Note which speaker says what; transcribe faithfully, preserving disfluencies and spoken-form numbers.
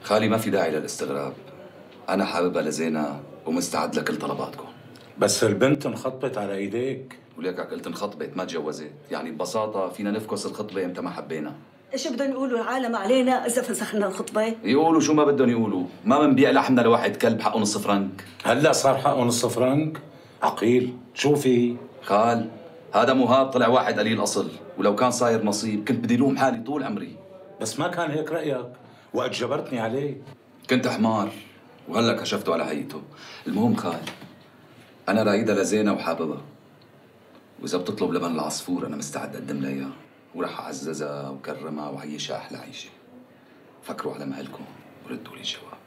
Speaker 1: خالي ما في داعي للاستغراب. أنا حاببها لزينة ومستعد لكل طلباتكم.
Speaker 2: بس البنت انخطبت على ايديك.
Speaker 1: وليك قلت انخطبت ما تجوزت، يعني ببساطة فينا نفكس الخطبة امتى ما حبينا.
Speaker 3: ايش بدهم يقولوا العالم علينا إذا فسخنا الخطبة؟
Speaker 1: يقولوا شو ما بدهم يقولوا، ما بنبيع لحمنا لواحد كلب حقه نص فرنك.
Speaker 2: هلا صار حقه نص فرنك؟ عقيل، شو في؟
Speaker 1: خال، هذا مهاب طلع واحد قليل أصل، ولو كان صاير نصيب كنت بدي لوم حالي طول عمري.
Speaker 2: بس ما كان هيك رأيك وقت جبرتني عليه.
Speaker 1: كنت حمار وهلا كشفته على حقيقته. المهم خال، أنا رايدها لزينة وحاببها، وإذا بتطلب لبن العصفور أنا مستعد أقدم لها إياه، ورح أعززها وكرمها وعيشها أحلى عيشة. فكروا على مهلكم وردوا لي الجواب.